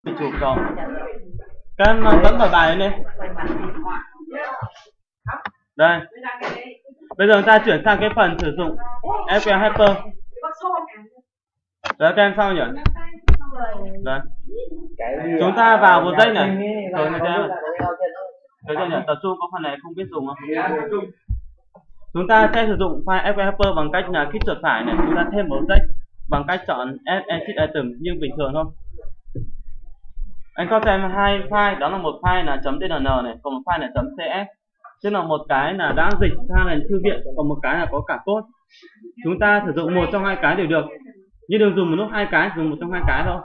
chụp rồi. Các em dẫn vào bài lên đi. Đây. Bây giờ chúng ta chuyển sang cái phần sử dụng SQL Helper. Đấy, các em xong nhỉ? Đấy. Chúng ta vào một giây này. Rồi này các em. Thế cho nhỉ, tập trung có phần này không biết dùng không? Chúng ta sẽ sử dụng file SQL Helper bằng cách là kích chuột phải này, chúng ta thêm một giây bằng cách chọn Exit Item như bình thường thôi. Anh có thêm hai file, đó là một file là .dll này, còn một file là .cs. Tức là một cái là đã dịch sang là thư viện, còn một cái là có cả code. Chúng ta sử dụng một trong hai cái đều được, nhưng đừng dùng một lúc hai cái, dùng một trong hai cái thôi.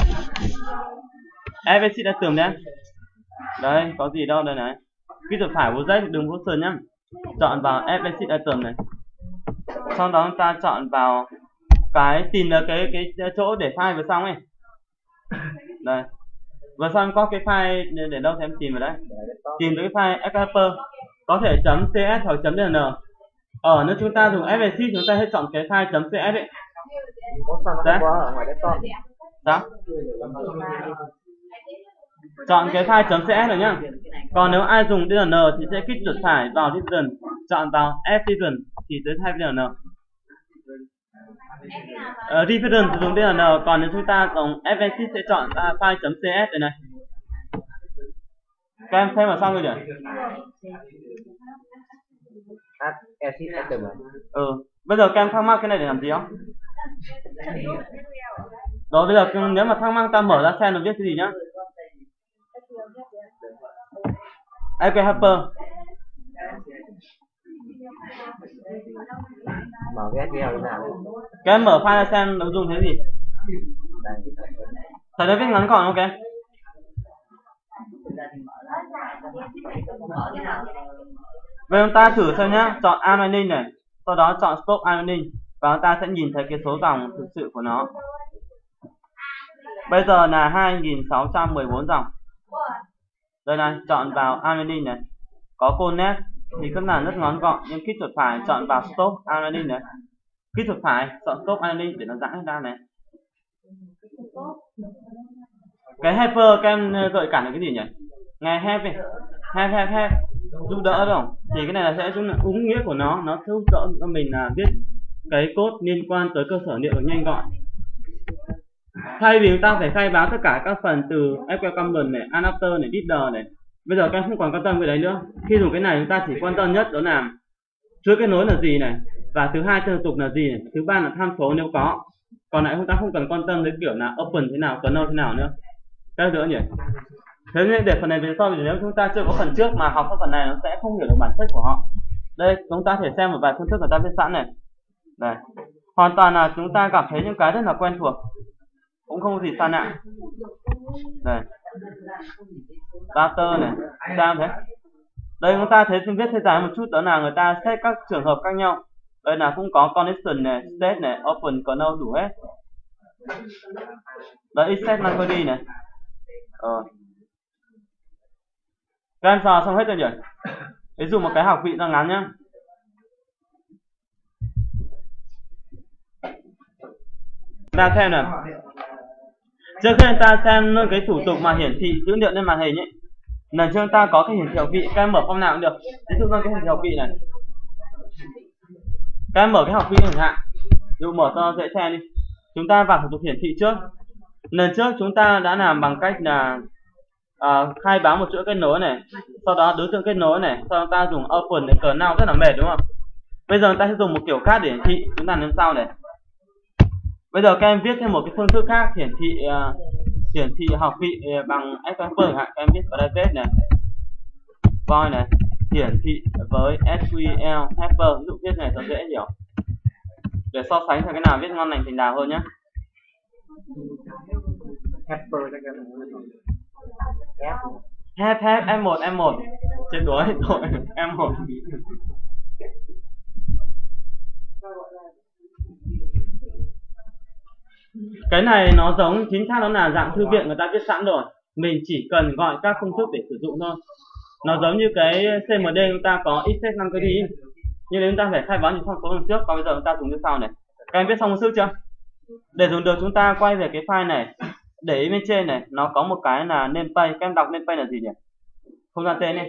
Exit Item nhé. Đây, có gì đâu đây này. Kích chuột phải một giây, đừng vô sơn nhá. Chọn vào Exit Item này. Sau đó chúng ta chọn vào cái tìm được cái chỗ để file vừa xong ấy. Đây. Vừa xong có cái file để đâu thì em tìm vào đấy. Tìm được cái file Helper, có thể .cs hoặc .dll. Ở nếu chúng ta dùng FSC chúng ta sẽ chọn cái file .cs ấy. Đấy. Đó. Chọn cái file .cs rồi nhá. Còn nếu ai dùng DLN thì sẽ kích chuột phải vào Division, chọn vào Division thì tới thay DLN. Division sử dụng DLN, còn nếu chúng ta dùng FSC sẽ chọn file .cs đây này. Các em xem vào xong rồi nhỉ? Bây giờ các em thắc mắc cái này để làm gì không? Rồi bây giờ nếu mà thắc mắc ta mở ra xem nó viết cái gì nhá. SQL Helper. Mở cái SQL như nào? Các em mở file ra xem nó dùng thế gì. Thấy nó viết ngắn gọn không các em? Bây giờ chúng ta thử xem nhá, chọn iRunning này, sau đó chọn Stop iRunning và chúng ta sẽ nhìn thấy cái số dòng thực sự của nó. Bây giờ là 2614 dòng. Đây này, chọn vào iRunning này, có connect thì rất là rất ngắn gọn, nhưng kích chuột phải chọn vào Stop iRunning này, kích chuột phải chọn Stop iRunning để nó giãn ra này. Cái helper các em gợi cảm được cái gì nhỉ? Nghe help đi, help giúp đỡ không? Thì cái này là sẽ đúng nghĩa của nó giúp đỡ cho mình là viết cái code liên quan tới cơ sở liệu được nhanh gọn. Thay vì chúng ta phải khai báo tất cả các phần từ SQL Command này, adapter này, header này, bây giờ các em không còn quan tâm với đấy nữa. Khi dùng cái này chúng ta chỉ quan tâm nhất đó là chuỗi kết nối là gì này, và thứ hai chân tục là gì này, thứ ba là tham số nếu có. Còn lại chúng ta không cần quan tâm đến kiểu là open thế nào, kernel thế nào nữa. Các nữa nhỉ? Thế nên để phần này về sau thì nếu chúng ta chưa có phần trước mà học các phần này nó sẽ không hiểu được bản chất của họ. Đây chúng ta thể xem một vài phương thức người ta viết sẵn này. Đây, hoàn toàn là chúng ta cảm thấy những cái rất là quen thuộc, cũng không có gì xa lạ. Đây, data này, sao thế? Đây chúng ta thấy viết hơi dài một chút, đó là người ta xét các trường hợp khác nhau. Đây là cũng có condition này, state này, open, kernel đủ hết. Đây set language này. Các em xong hết rồi nhỉ? Ví dụ một cái học vị nó ngắn nhá. Ta xem nào. Trước khi ta xem cái thủ tục mà hiển thị dữ liệu lên màn hình ấy, lần trước ta có cái hiển thị học vị, các em mở form nào cũng được. Ví dụ như cái hiển thị học vị này, các em mở cái học vị chẳng hạn, ví dụ mở cho dễ xem đi. Chúng ta vào thủ tục hiển thị trước. Lần trước chúng ta đã làm bằng cách là khai báo một chuỗi kết nối này, sau đó đối tượng kết nối này, sau đó ta dùng open để kernel rất là mệt đúng không? Bây giờ ta sẽ dùng một kiểu khác để hiển thị, chúng ta làm sao này? Bây giờ các em viết thêm một cái phương thức khác hiển thị học vị bằng SQL, các em viết private này, void này, hiển thị với SQL Helper, ví dụ viết này cho dễ hiểu để so sánh theo cái nào viết ngon lành thành đào hơn nhé. Help M1 chết đuối tội M1. Cái này nó giống chính xác, nó là dạng thư viện người ta viết sẵn rồi, mình chỉ cần gọi các công thức để sử dụng thôi. Nó giống như cái CMD chúng ta có access language, nhưng nếu chúng ta phải khai báo những thông số lần trước, còn bây giờ chúng ta dùng như sau này. Các em viết xong một sức chưa? Để dùng được chúng ta quay về cái file này, để ý bên trên này nó có một cái là name page. Các em đọc name page là gì nhỉ? Không ra tên đi.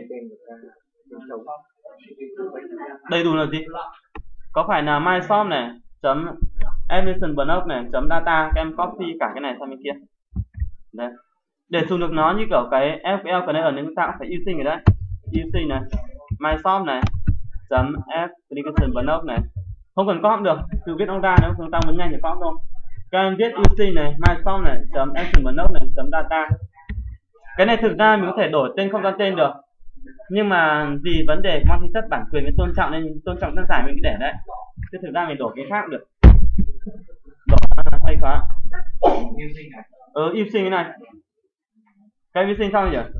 Đầy đủ là gì? Có phải là myshop này chấm admission block này chấm data. Các em copy cả cái này sang bên kia. Đấy. Để dùng được nó như kiểu cái SQL cái này ở chúng ta cũng phải using rồi đấy. Using này myshop này chấm application block này. Không cần copy được, cứ viết ông ra nếu chúng ta muốn nhanh thì copy thôi. Các em viết using này myshop này chấm action block này chấm data. Cái này thực ra mình có thể đổi tên không ra tên được, nhưng mà vì vấn đề mang tính chất bản quyền với tôn trọng nên tôn trọng đơn giản mình cứ để đấy, chứ thực ra mình đổi cái khác được. Đổi hay quá. Using cái này. Cái using xong rồi nhỉ?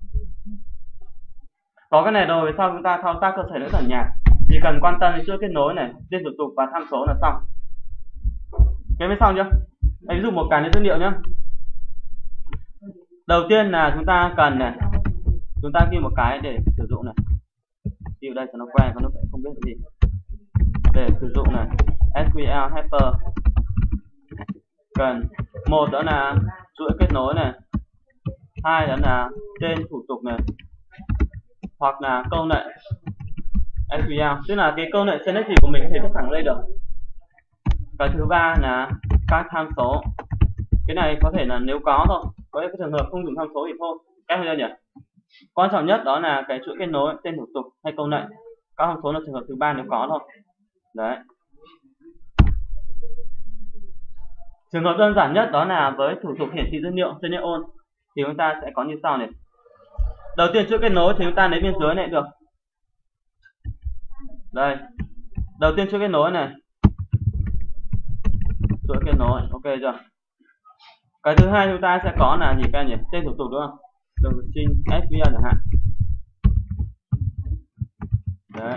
Có cái này rồi, về sau chúng ta thao tác cơ sở nữa ở nhà. Chỉ cần quan tâm đến chuỗi kết nối này, tên thủ tục và tham số là xong. Cái mới xong chưa? Ví dụ một cái dữ liệu nhé. Đầu tiên là chúng ta cần này, chúng ta ghi một cái để sử dụng này. Ghi ở đây cho nó quen, còn nó không biết cái gì. Để sử dụng này, SQL helper. Cần một đó là chuỗi kết nối này, hai đó là tên thủ tục này, hoặc là câu lệnh SQL, tức là cái câu lệnh select của mình có thể viết thẳng đây được. Cái thứ ba là các tham số. Cái này có thể là nếu có thôi, có cái trường hợp không dùng tham số thì thôi. Cách bây giờ nhỉ? Quan trọng nhất đó là cái chuỗi kết nối, tên thủ tục hay câu lệnh. Các tham số là trường hợp thứ ba nếu có thôi. Đấy. Trường hợp đơn giản nhất đó là với thủ tục hiển thị dữ liệu CNON thì chúng ta sẽ có như sau này. Đầu tiên chuỗi kết nối thì chúng ta lấy bên dưới này được. Đây. Đầu tiên chuỗi kết nối này. Chuỗi kết nối, ok chưa? Cái thứ hai chúng ta sẽ có là gì các em nhỉ? Tên thủ tục đúng không? Đầu trình SQL chẳng hạn. Đấy.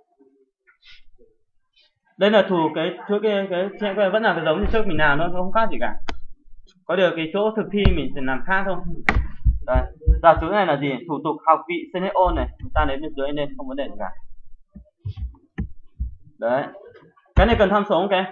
Đây là thủ cái vẫn là cái giống như trước mình làm thôi, nó không khác gì cả. Có điều cái chỗ thực thi mình sẽ làm khác thôi. Đây, giả sử này là gì? Thủ tục học vị CNO này, chúng ta lấy bên dưới lên không vấn đề gì cả. Đấy. Cái này cần tham số không các em?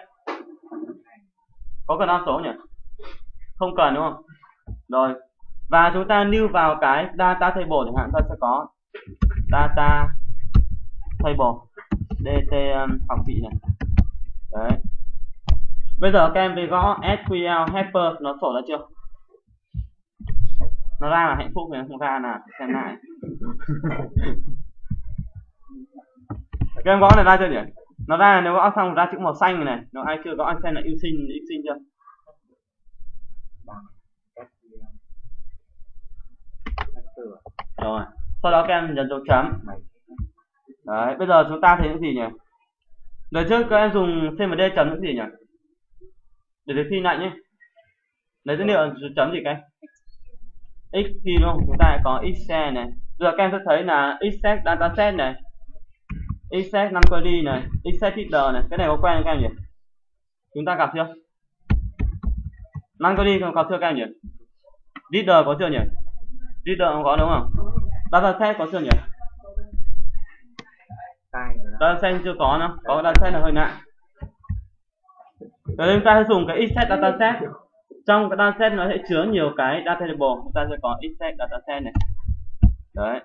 Có cần tham số nhỉ? Không cần đúng không? Rồi. Và chúng ta lưu vào cái data table chẳng hạn, ta sẽ có data table dt học vị này. Đấy. Bây giờ các em về gõ SQL helper nó sổ ra chưa? Nó ra là hạnh phúc này, không ra là xem lại. Các em gõ này ra chưa nhỉ? Nó ra là nếu gõ xong ra chữ màu xanh này. Nếu ai chưa gõ anh xem là using chưa? Rồi. Sau đó các em nhấn dấu chấm. Đấy, bây giờ chúng ta thấy những gì nhỉ? Đời trước các em dùng CMD chấm những gì nhỉ? Để được thi lại nhé. Lấy dữ liệu chấm gì cái? X khi đúng không? Chúng ta lại có Excel này. Giờ các em sẽ thấy là Excel dataset này, Excel 5 query này, Excel header này. Cái này có quen không các em nhỉ? Chúng ta gặp chưa? 5 query có chưa các em nhỉ? Header có chưa nhỉ? Header không có đúng không? Dataset có chưa nhỉ? Dataset chưa có nữa. Có dataset là hơi nặng. Rồi chúng ta sẽ dùng cái Excel dataset. Trong cái dataset nó sẽ chứa nhiều cái data table. Chúng ta sẽ có Excel dataset này. Đấy.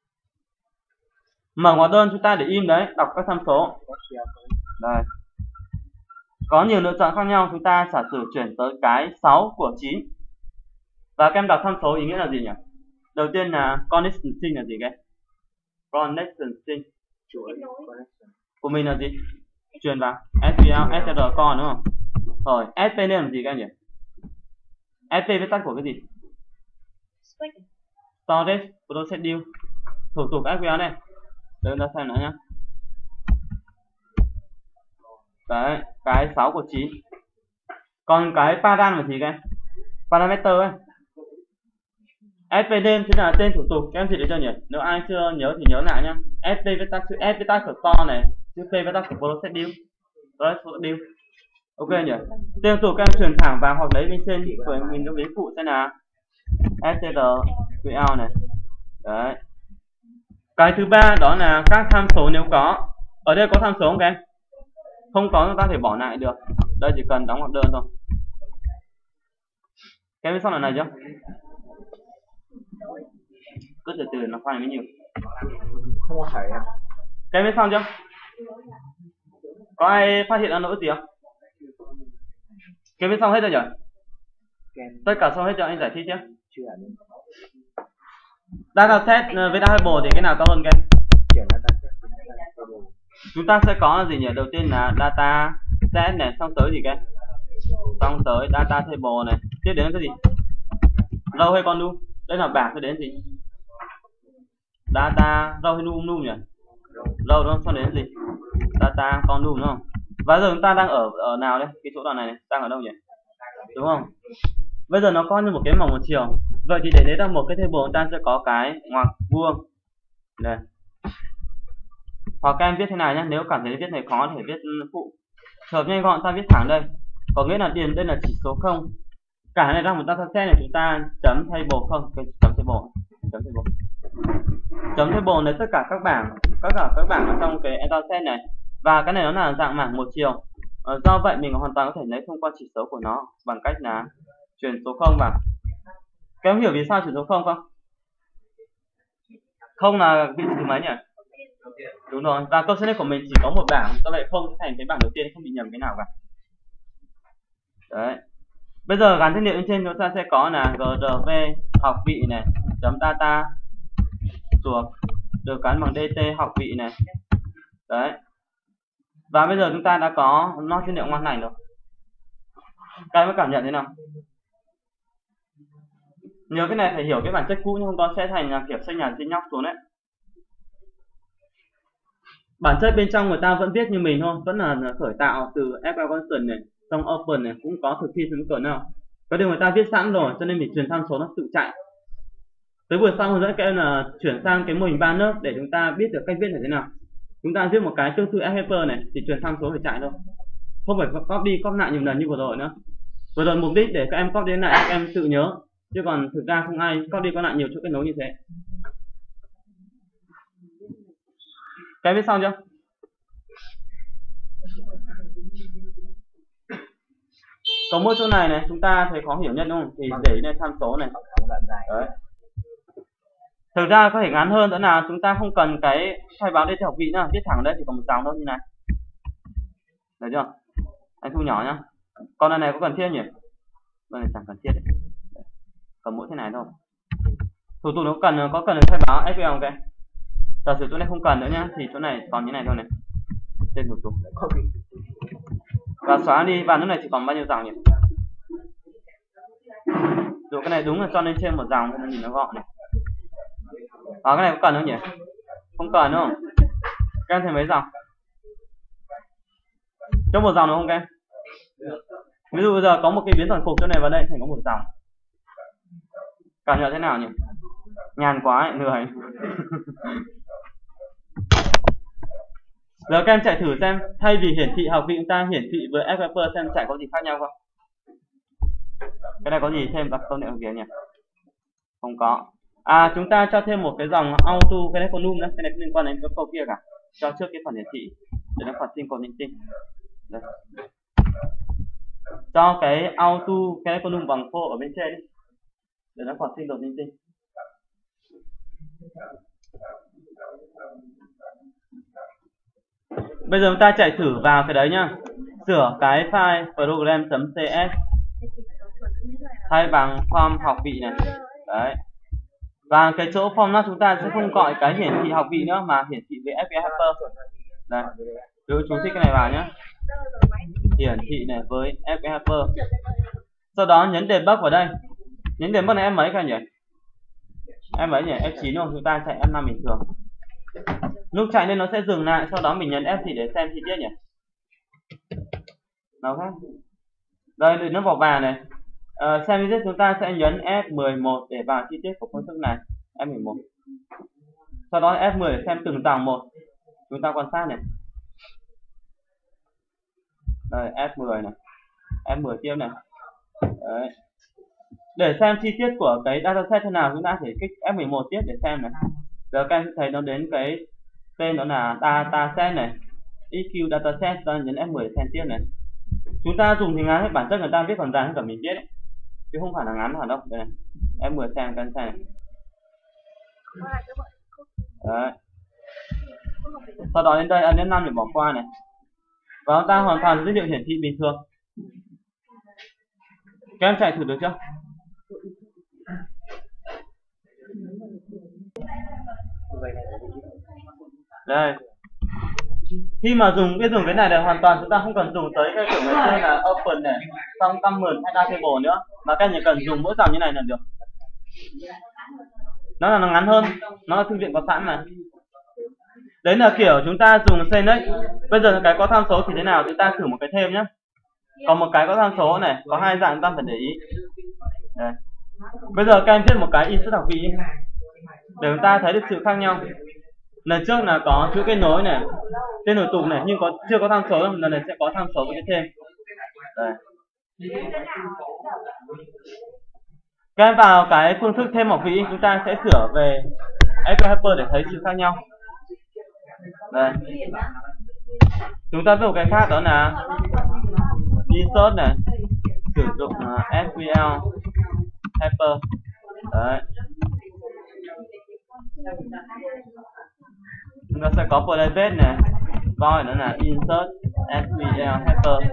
Mở hóa đơn chúng ta để in đấy, đọc các tham số. Đây. Có nhiều lựa chọn khác nhau, chúng ta giả sử chuyển tới cái 6 của 9. Và các em đọc tham số ý nghĩa là gì nhỉ? Đầu tiên là connection string là gì cái? Connection string của mình là gì? Truyền vào SQL SR con đúng không? Rồi, SP nên làm gì các em nhỉ? SP viết tắt của cái gì? Storage Procedure. Thủ tục SQL này. Để chúng ta xem nữa nhé. Đấy, cái 6 của 9. Còn cái param là gì các em? Parameter ấy. SPD chính là tên thủ tục, các em chỉ để cho nhỉ? Nếu ai chưa nhớ thì nhớ lại nhá. SP viết tắt chữ S viết tắt của store này, chữ P viết tắt của procedure. Procedure. Ok nhỉ? Tên thủ tục các em truyền thẳng vào hoặc lấy bên trên của mình trong ví phụ sẽ là STRQL này. Đấy. Cái thứ ba đó là các tham số nếu có. Ở đây có tham số không các em? Không có chúng ta thể bỏ lại được. Đây chỉ cần đóng hoặc đơn thôi. Cái biết xong là này chưa? Cứ từ từ nó khoan mới nhiều. Không có thể. Cái biết xong chưa? Có ai phát hiện ra lỗi gì không? Cái biết xong hết rồi nhỉ? Tất cả xong hết cho anh giải thích nhé. Chưa. Dataset với Datable thì cái nào to hơn cái? Chúng ta sẽ có là gì nhỉ? Đầu tiên là data set này, xong tới gì cái? Xong tới data table này, tiếp đến là cái gì? Row hay column? Đây là bảng, sẽ đến gì? Data row hay num nhỉ? Row đúng không? Xong đến gì? Data column đúng không? Và giờ chúng ta đang ở nào đây? Cái chỗ đoạn này đang ở đâu nhỉ? Đúng không? Bây giờ nó có như một cái vòng một chiều. Vậy thì để lấy ra một cái table, chúng ta sẽ có cái ngoặc vuông đây. Hoặc các em viết thế này nhé, nếu cảm thấy viết này khó thì viết phụ. Trường hợp nhanh gọn ta viết thẳng đây, có nghĩa là điền đây là chỉ số 0. Cả này đang một dataset này, chúng ta chấm table không, chấm table lấy tất cả các bảng, các bảng ở trong cái dataset này, và cái này nó là dạng bảng một chiều. Do vậy mình hoàn toàn có thể lấy thông qua chỉ số của nó bằng cách là chuyển số 0 vào. Các em hiểu vì sao chuyển số 0 không? Không là vị trí thứ mấy nhỉ? Đúng rồi, và câu xét của mình chỉ có một bảng, do vậy không thành cái bảng đầu tiên, không bị nhầm cái nào cả. Đấy. Bây giờ gắn thiết liệu bên trên chúng ta sẽ có là grv học vị này, chấm data chuột được gắn bằng dt học vị này. Đấy. Và bây giờ chúng ta đã có nó thiết liệu ngoan này rồi. Các em có cảm nhận thế nào? Nhớ cái này phải hiểu cái bản chất cũ, nhưng không có sẽ thành là kiểu xây nhà trên nhóc xuống đấy. Bản chất bên trong người ta vẫn viết như mình thôi, vẫn là khởi tạo từ FL constant này, trong open này cũng có thực thi semicolon nào. Cái điều người ta viết sẵn rồi, cho nên mình truyền tham số nó tự chạy. Tới buổi sau hướng dẫn các em là chuyển sang cái mô hình 3 lớp để chúng ta biết được cách viết là thế nào. Chúng ta viết một cái tương tự F này thì truyền tham số phải chạy thôi, không phải copy lại nhiều lần như vừa rồi nữa. Vừa rồi mục đích để các em copy lại các em tự nhớ, chứ còn thực ra không ai copy lại nhiều chỗ kết nối như thế. Các em biết xong chưa? Có mỗi chỗ này này chúng ta thấy khó hiểu nhất đúng không? Thì để lên tham số này. Đấy. Thực ra có thể ngắn hơn nữa là chúng ta không cần cái khai báo dt học vị nữa, viết thẳng đây chỉ có một dòng thôi như này. Được chưa? Anh thu nhỏ nhá. Còn này có cần thiết nhỉ? Đây này chẳng cần thiết đấy. Còn mỗi thế này thôi. Thủ tục nó có cần khai báo SQL không cái? Giả sử chỗ này không cần nữa nhá, thì chỗ này còn như này thôi này. Trên thủ tục. Và xóa đi, và lúc này chỉ còn bao nhiêu dòng nhỉ? Dù cái này đúng là cho lên trên một dòng nên nhìn nó gọn này. Cái này có cần không nhỉ? Không cần đúng không? Các em thấy mấy dòng? Cho một dòng đúng không các em? Ví dụ bây giờ có một cái biến toàn cục chỗ này vào đây thành có một dòng. Cảm nhận thế nào nhỉ? Nhàn quá ấy, lười. Giờ các em chạy thử xem, thay vì hiển thị học vị chúng ta hiển thị với FFP xem chạy có gì khác nhau không? Cái này có gì thêm các công nghệ kia nhỉ? Không có. Chúng ta cho thêm một cái dòng auto cái column đấy, cái này liên quan đến cái câu kia cả. Cho trước cái phần hiển thị để nó phát sinh còn linh tinh. Đây. Cho cái auto cái column bằng phô ở bên trên ấy, để nó phát sinh đột linh tinh. Bây giờ chúng ta chạy thử vào cái đấy nhá. Sửa cái file program.cs thay bằng form học vị này. Đấy. Và cái chỗ form chúng ta sẽ không gọi cái hiển thị học vị nữa mà hiển thị với FPI helper. Đây. Cứ chú thích cái này vào nhé. Hiển thị này với FPI helper. Sau đó nhấn debug vào đây. Nhấn debug này em mấy cả nhỉ? Em mấy nhỉ? F9 đúng không? Chúng ta chạy F5 bình thường. Lúc chạy nên nó sẽ dừng lại, sau đó mình nhấn F để xem chi tiết nhỉ. Nào khác. Đây thì nó vào vàng này. Xem chi tiết chúng ta sẽ nhấn F11 để vào chi tiết của phương thức này. F11. Sau đó F10 để xem từng dòng một. Chúng ta quan sát này. Đây F10 này. F10 tiếp này. Đấy. Để xem chi tiết của cái dataset thế nào chúng ta thể kích F11 tiếp để xem này. Giờ các em sẽ thấy nó đến cái tên đó là dataset này, EQ dataset, ta nhấn F10 xem tiếp này. Chúng ta dùng thì ngắn, bản chất người ta viết còn dài hơn cả mình viết ấy. chứ không phải là ngắn hẳn đâu. Đây này, em vừa xem cái này. Đấy. Sau đó đến đây ấn F5 để bỏ qua này, và chúng ta hoàn toàn dữ liệu hiển thị bình thường. Các em chạy thử được chưa? Đây, khi mà biết dùng cái này là hoàn toàn chúng ta không cần dùng tới cái kiểu ngày xưa là open này, xong comment hay data table nữa, mà các em chỉ cần dùng mỗi dòng như này là được. Nó ngắn hơn, nó là thư viện có sẵn mà. Đấy là kiểu chúng ta dùng select. Bây giờ cái có tham số thì thế nào, chúng ta thử một cái thêm nhé. Còn một cái có tham số này, có hai dạng chúng ta phải để ý. Đây. Bây giờ các em viết một cái insert học vị để chúng ta thấy được sự khác nhau. Lần trước là có chuỗi kết nối này, tên hữu tục này, nhưng chưa có tham số đâu. Lần này sẽ có tham số với cái thêm. Đây. Các em vào cái phương thức thêm học vị, chúng ta sẽ sửa về API Helper để thấy sự khác nhau. Đây. Chúng ta dùng cái khác đó là insert này, sử dụng SQL Helper. Đấy. Chúng ta sẽ có private này, void nữa là insert SQL Helper.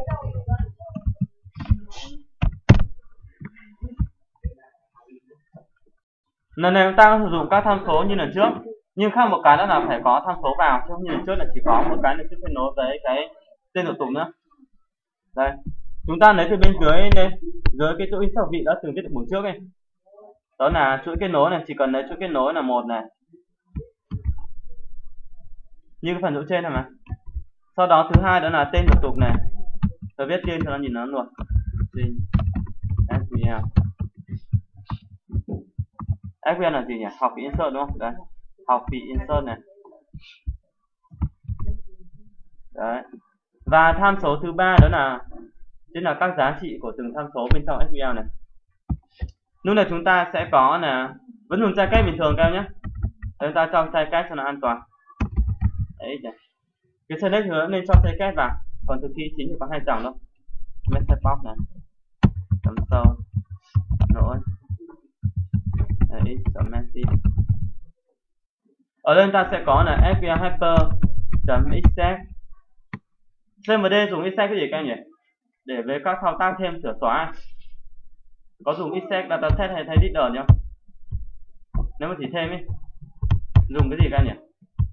Lần này chúng ta sử dụng các tham số như lần trước, nhưng khác một cái đó là phải có tham số vào, chứ không như lần trước là chỉ có một cái là kết nối với cái tên hữu tục nữa. Đây, chúng ta lấy từ bên dưới này, dưới cái chỗ insert học vị đã từng viết được buổi trước này, đó là chuỗi kết nối này, chỉ cần lấy chuỗi kết nối là một này, như cái phần chỗ trên này mà. Sau đó thứ hai đó là tên hữu tục này, tôi viết tên cho nó nhìn nó luôn, SQL. SQL là gì nhỉ? Học vị insert đúng không? Đấy, học vị insert này. Đấy. Và tham số thứ ba đó là chính là các giá trị của từng tham số bên trong SQL này. Lúc này chúng ta sẽ có là vẫn dùng chai cách bình thường các em nhé. Chúng ta cho chai cách cho nó an toàn. Đấy nhỉ. Cái select hướng nên cho chai cách vào. Còn thực thi chính thì có hai dòng đâu. Message box này. Chấm sâu. Lỗi. Đấy, chấm message. Ở đây chúng ta sẽ có là SQL Helper chấm exec. CMD dùng exec cái gì các em nhỉ? Để với các thao tác thêm sửa xóa. Có dùng exec dataset hay thay reader nhá? Nếu mà chỉ thêm ấy, dùng cái gì các em nhỉ?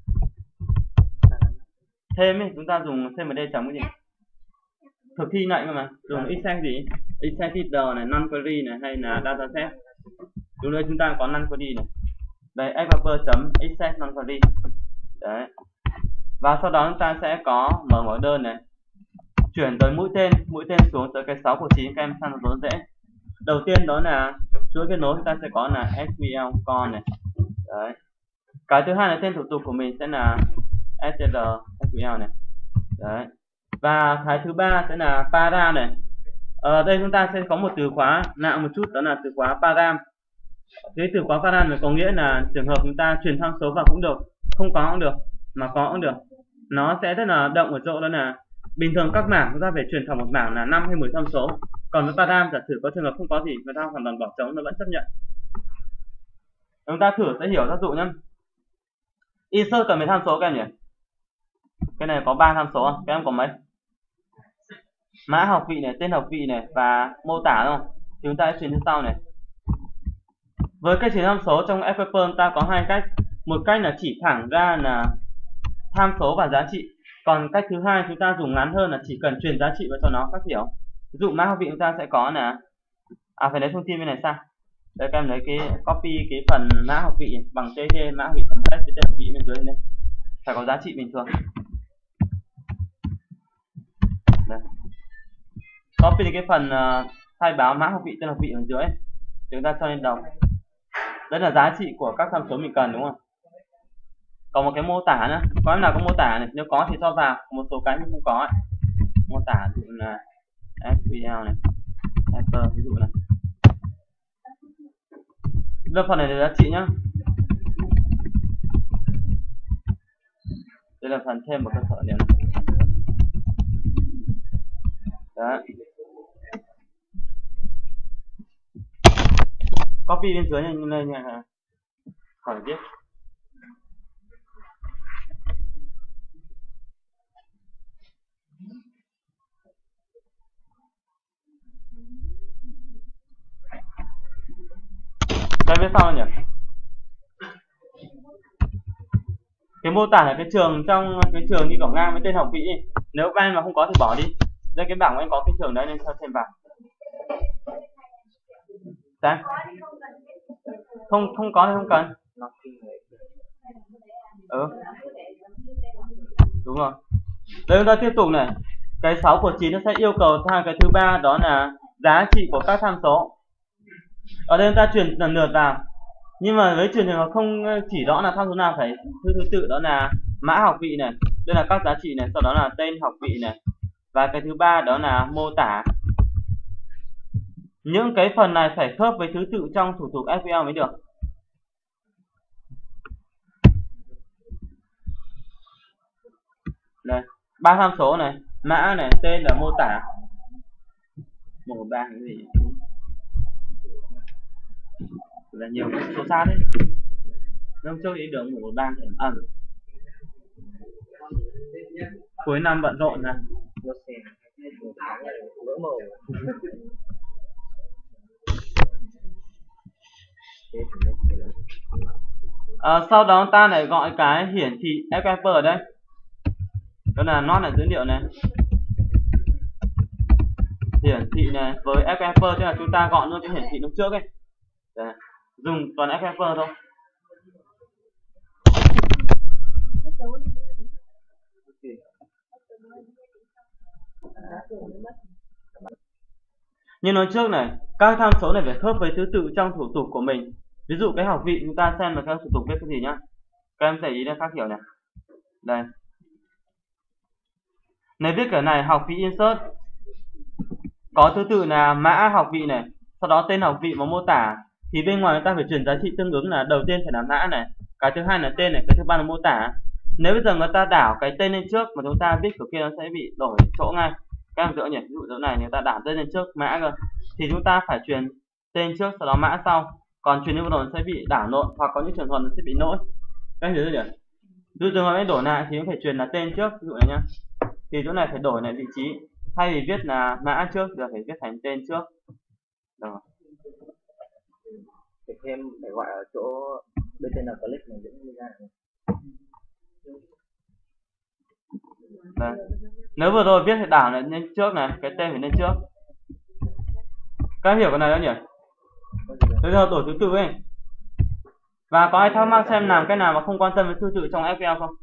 Thêm ấy, chúng ta dùng CMD chấm cái gì? Thực thi lại mà dùng exec gì? Exec reader này, non query này, hay là dataset. Lúc đây chúng ta có non query này. Đây, exec non query. Đấy. Và sau đó chúng ta sẽ có mở mẫu đơn này, chuyển tới mũi tên xuống tới cái 6 của 9, các em sang nó dễ. Đầu tiên đó là chuỗi kết nối, chúng ta sẽ có là SQL con này. Đấy. Cái thứ hai là tên thủ tục của mình sẽ là STL SQL này. Đấy. Và cái thứ ba sẽ là para này. Ở đây chúng ta sẽ có một từ khóa lạ một chút, đó là từ khóa param. Cái từ khóa param này có nghĩa là trường hợp chúng ta truyền tham số vào cũng được, không có cũng được, mà có cũng được. Nó sẽ rất là động ở chỗ đó là bình thường các mảng chúng ta phải truyền thẳng một mảng là 5 hay 10 tham số. Còn với param giả sử có trường hợp không có gì, người ta hoàn toàn bỏ trống, nó vẫn chấp nhận. Chúng ta thử sẽ hiểu tác dụng nhé. Insert cần mấy tham số các em nhỉ? Cái này có 3 tham số, các em có mấy? Mã học vị này, tên học vị này và mô tả đúng không? Thì chúng ta sẽ truyền như sau này. Với cái truyền tham số trong FFP chúng ta có hai cách. Một cách là chỉ thẳng ra là tham số và giá trị. Còn cách thứ hai chúng ta dùng ngắn hơn là chỉ cần truyền giá trị vào cho nó, các hiểu. Ví dụ mã học vị chúng ta sẽ có là phải lấy thông tin bên này sang. Đây các em lấy cái copy cái phần mã học vị bằng TT mã học vị phần text với tên học vị bên dưới này. Phải có giá trị bình thường. Đây. Copy cái phần khai báo mã học vị tên học vị bên dưới. Thì chúng ta cho lên đồng. Đây là giá trị của các tham số mình cần đúng không? Còn một cái mô tả nữa, có em nào có mô tả này, nếu có thì cho vào, một số cái mình không có ấy. Mô tả ví dụ là SQL này, Helper ví dụ này. Đây phần này là giá trị nhá. Đây là phần thêm một cơ sở điểm. Đấy. copy bên dưới này nha, khỏi viết. Cái phía sau nhỉ, cái mô tả là cái trường, trong cái trường đi cổng ngang với tên học vị ấy. Nếu các anh mà không có thì bỏ đi. Đây cái bảng của anh có cái trường đấy nên cho thêm vào. Sao? Không có thì không cần. Đúng rồi. Đây chúng ta tiếp tục này. Cái 6 của 9 nó sẽ yêu cầu sang cái thứ ba, đó là giá trị của các tham số. Ở đây chúng ta chuyển lần lượt vào. Nhưng mà với trường hợp không chỉ rõ là tham số nào phải thứ tự, đó là mã học vị này, đây là các giá trị này, sau đó là tên học vị này, và cái thứ ba đó là mô tả. Những cái phần này phải khớp với thứ tự trong thủ tục SQL mới được. Đây, 3 tham số này, mã này, tên là mô tả. 1, 3 cái gì? Là nhiều số sát đấy. Năm trước đi đường 1, 3 thì ẩn. Cuối năm bận rộn này. Sau đó ta lại gọi cái hiển thị FFP ở đây, đó là not là dữ liệu này, hiển thị này với FFP, tức là chúng ta gọi luôn cái hiển thị lúc trước ấy. Đấy, dùng toàn FFP thôi. Như nói trước này, các tham số này phải khớp với thứ tự trong thủ tục của mình. Ví dụ cái học vị chúng ta xem là các thủ tục viết cái gì nhá. Các em để ý đây, khác hiểu này. Đây. Nếu viết cái này học vị insert có thứ tự là mã học vị này, sau đó tên học vị và mô tả, thì bên ngoài chúng ta phải chuyển giá trị tương ứng là đầu tiên phải là mã này, cái thứ hai là tên này, cái thứ ba là mô tả. Nếu bây giờ người ta đảo cái tên lên trước mà chúng ta viết kiểu kia nó sẽ bị đổi chỗ ngay. Các em dỡ nhỉ, ví dụ chỗ này người ta đảo tên lên trước mã cơ, thì chúng ta phải truyền tên trước sau đó mã sau. Còn truyền như vừa rồi sẽ bị đảo lộn, hoặc có những trường hợp nó sẽ bị lỗi. Các em hiểu chưa nhỉ? Ví dụ trường hợp đổi lại thì cũng phải truyền là tên trước, ví dụ này nhá. Thì chỗ này phải đổi lại vị trí, thay vì viết là mã trước giờ phải viết thành tên trước. Rồi. Thêm phải gọi ở chỗ bên trên là click mình dẫn đi ra. Đây. Nếu vừa rồi viết thì đảo này lên trước này, cái tên phải lên trước. Các em hiểu cái này không nhỉ? Bây giờ đổi thứ tự ấy. Và có ai thắc mắc xem làm cái nào mà không quan tâm đến thứ tự trong SQL không?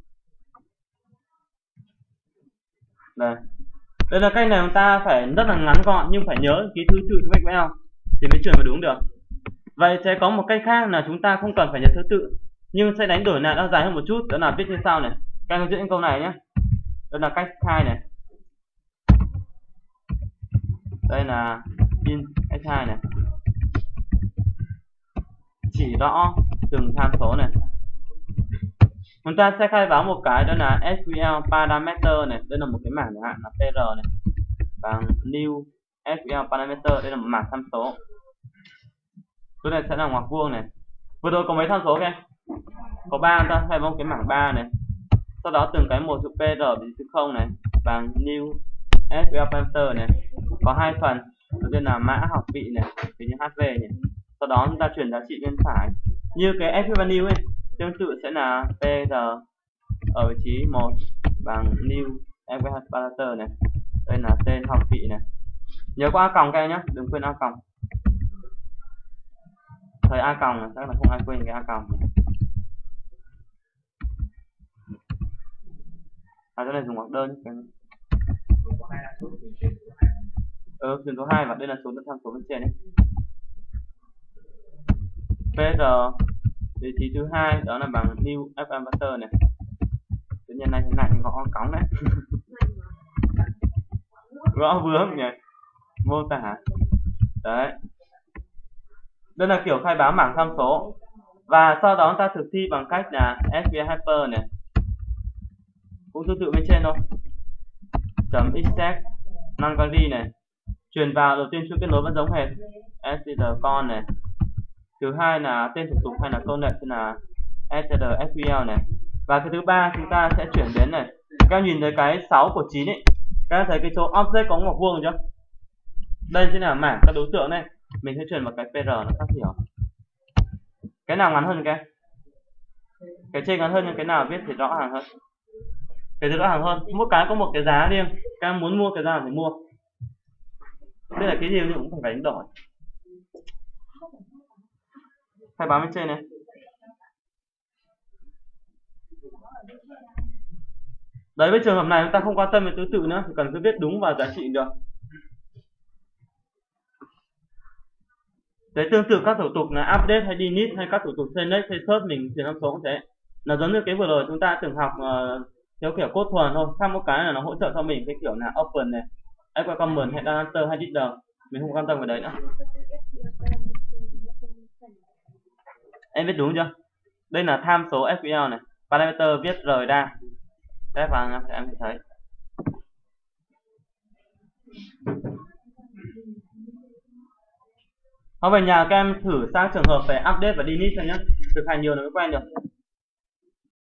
Đây. Đây là cách này chúng ta phải rất là ngắn gọn nhưng phải nhớ ký thứ tự trong SQL thì mới chuyển vào đúng được. Vậy sẽ có một cách khác là chúng ta không cần phải nhớ thứ tự nhưng sẽ đánh đổi lại nó dài hơn một chút, đó là viết như sau này. Các em diễn câu này nhé. Đây là cách 2 này. Đây là in S2 này. Chỉ rõ từng tham số này. Chúng ta sẽ khai báo một cái đó là SQL parameter này, đây là một cái mảng chẳng hạn là PR này, bằng new SQL parameter, đây là một mảng tham số. Chỗ này sẽ là ngoặc vuông này. Vừa rồi có mấy tham số kìa? Có 3, ta khai báo cái mảng 3 này. Sau đó từng cái một chữ PR bị chữ 0 này, bằng new SQL parameter này. Có 2 phần, đầu tiên là mã học vị này, cái như HV này. Sau đó chúng ta chuyển giá trị bên phải. Như cái SQL new ấy, tương tự sẽ là PR ở vị trí 1 bằng new SQL parameter này. Đây là tên học vị này. Nhớ có A còng các em nhé, đừng quên A còng. Thời A còng này, chắc là không ai quên cái A còng này. Cái này dùng ngoặc đơn. Trường số 2 và đây là số tham số bên trên đấy. PR vị trí thứ 2 đó là bằng new SQL parameter này. Tự nhiên này thế này thì gõ cóng đấy. Gõ vướng nhỉ. Mô tả. Đấy. Đây là kiểu khai báo mảng tham số. Và sau đó ta thực thi bằng cách là SQL Hyper này. Cũng tương tự bên trên thôi. Chấm extract Nangari này. Truyền vào đầu tiên chuỗi kết nối vẫn giống hệt. STR con này. thứ hai là tên thủ tục hay là công nghệ tức là SQL này, và cái thứ ba chúng ta sẽ chuyển đến này. Các em nhìn thấy cái 6 của 9 ấy, các em thấy cái chỗ object có ngoặc vuông chưa? Đây chính là mảng các đối tượng này. Mình sẽ chuyển vào cái PR nó khác hiểu. Cái nào ngắn hơn cái? Cái trên ngắn hơn nhưng cái nào viết thì rõ ràng hơn? Cái thứ rõ ràng hơn. Mỗi cái có một cái giá riêng. Các em muốn mua cái giá thì mua. Đây là cái gì nhưng cũng phải đánh đổi. Khai báo bên trên này. Đấy, với trường hợp này chúng ta không quan tâm về thứ tự nữa, chỉ cần cứ viết đúng và giá trị được. Đấy, tương tự các thủ tục là update hay delete hay các thủ tục select hay search mình truyền tham số cũng thế. Nó giống như cái vừa rồi chúng ta từng học theo kiểu code thuần thôi, khác một cái là nó hỗ trợ cho mình cái kiểu là open này, SQL comment hay data enter hay reader. Mình không quan tâm về đấy nữa. Em viết đúng chưa? Đây là tham số SQL này, parameter viết rời ra. Thế và em sẽ thấy. Hôm về nhà các em thử sang trường hợp về update và delete xem nhé. Thực hành nhiều là mới quen được.